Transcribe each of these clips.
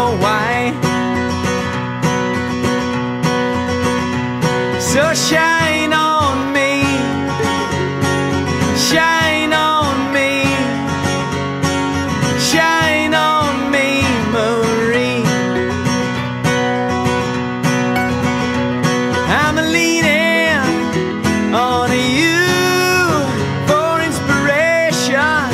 white. So shine on me, shine on me, shine on me, Marie. I'm leaning on you for inspiration.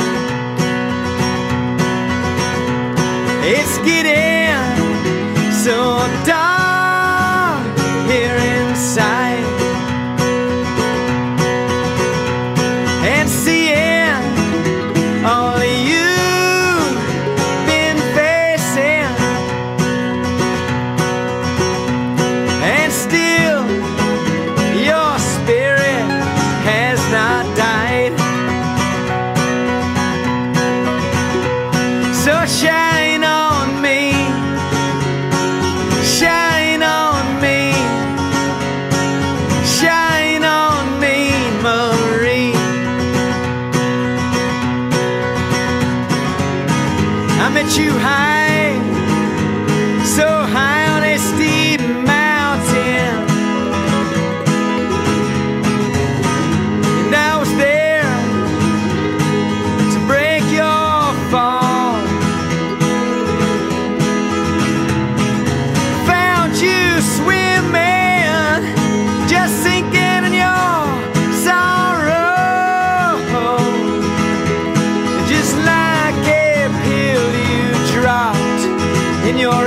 It's getting so dark here inside, and seeing all you've been facing, and still your spirit has not died. So shine on me, shine on me, shine on me, Marie. I met you high, so high on a steep mountain, and I was there to break your fall. Found you swimming, just sinking in your sorrow, just like a pill you dropped in your